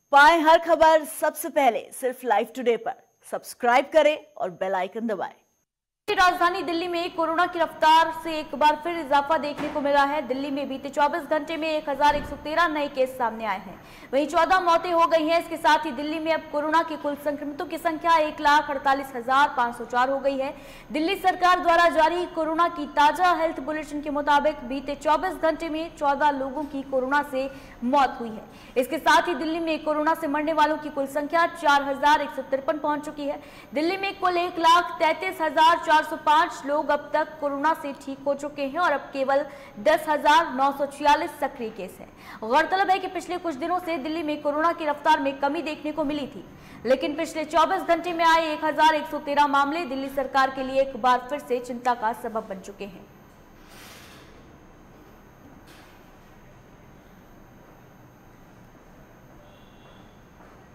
पाएं हर खबर सबसे पहले सिर्फ लाइव टुडे पर। सब्सक्राइब करें और बेल आइकन दबाएं। राजधानी दिल्ली में कोरोना की रफ्तार से एक बार फिर इजाफा देखने को मिला है। दिल्ली में बीते 24 घंटे में 1113 नए केस सामने आए हैं, वहीं 14 मौतें हो गई हैं। इसके साथ ही दिल्ली में अब कोरोना के कुल संक्रमितों की संख्या 1,48,504 हो गई है। दिल्ली सरकार द्वारा जारी कोरोना की ताजा हेल्थ बुलेटिन के मुताबिक बीते 24 घंटे में 14 लोगों की कोरोना से मौत हुई है। इसके साथ ही दिल्ली में कोरोना से मरने वालों की कुल संख्या 4,153 पहुंच चुकी है। दिल्ली में कुल 1,33,405 लोग अब तक कोरोना से ठीक हो चुके हैं और अब केवल 10,946 सक्रिय केस हैं। गौरतलब है कि पिछले कुछ दिनों से दिल्ली में कोरोना की रफ्तार में कमी देखने को मिली थी, लेकिन पिछले 24 घंटे में आए 1,113 मामले दिल्ली सरकार के लिए एक बार फिर से चिंता का सबब बन चुके हैं।